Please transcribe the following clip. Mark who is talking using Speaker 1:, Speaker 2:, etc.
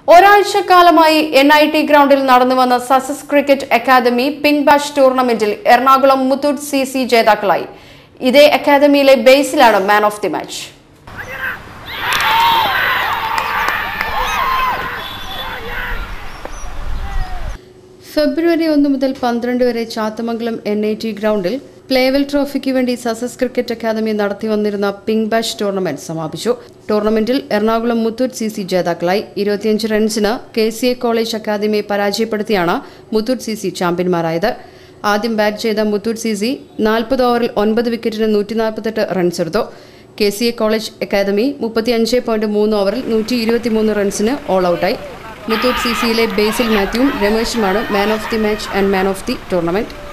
Speaker 1: ഒരാഴ്ചക്കാലമായി NIT ഗ്രൗണ്ടിൽ നടന്നുവന്ന സസസ് ക്രിക്കറ്റ് അക്കാദമി പിങ്ക് ബാഷ് ടൂർണമെന്റിൽ എറണാകുളം മുത്തൂറ്റ് CC ജേതാക്കളായി. ഇതേ അക്കാദമിയിലെ ബേസിലാണ് മാൻ ഓഫ് ദി മാച്ച്. ഫെബ്രുവരി 1 മുതൽ 12 വരെ ചാത്തമംഗലം NIT ഗ്രൗണ്ടിൽ പ്ലേവെൽ ട്രോഫിക്ക് വേണ്ടി സസസ് ക്രിക്കറ്റ് അക്കാദമി നടത്തി വന്നിരുന്ന പിങ്ക് ബാഷ് ടൂർണമെന്റ് സമാപിച്ചു. ടൂർണമെന്റിൽ എറണാകുളം മുത്തൂറ്റ് CC ജേതാക്കളായി. 25 റൺസിന് KCA കോളേജ് അക്കാദമിയെ പരാജയപ്പെടുത്തിയാണ് മുത്തൂറ്റ് CC ചാമ്പ്യന്മാരായത്. ആദ്യം ബാറ്റ് ചെയ്ത മുത്തൂറ്റ് CC 40 ഓവറിൽ 9 വിക്കറ്റിന് 148 റൺസ് എടുത്തു. KCA കോളേജ് അക്കാദമി 35.3 ഓവറിൽ 123 റൺസിന് ഓൾ ഔട്ടായി. മുത്തൂറ്റ് CCയിലെ ബേസിൽ മാത്യുവും രമേശുമാണ് man of the match and man of the tournament.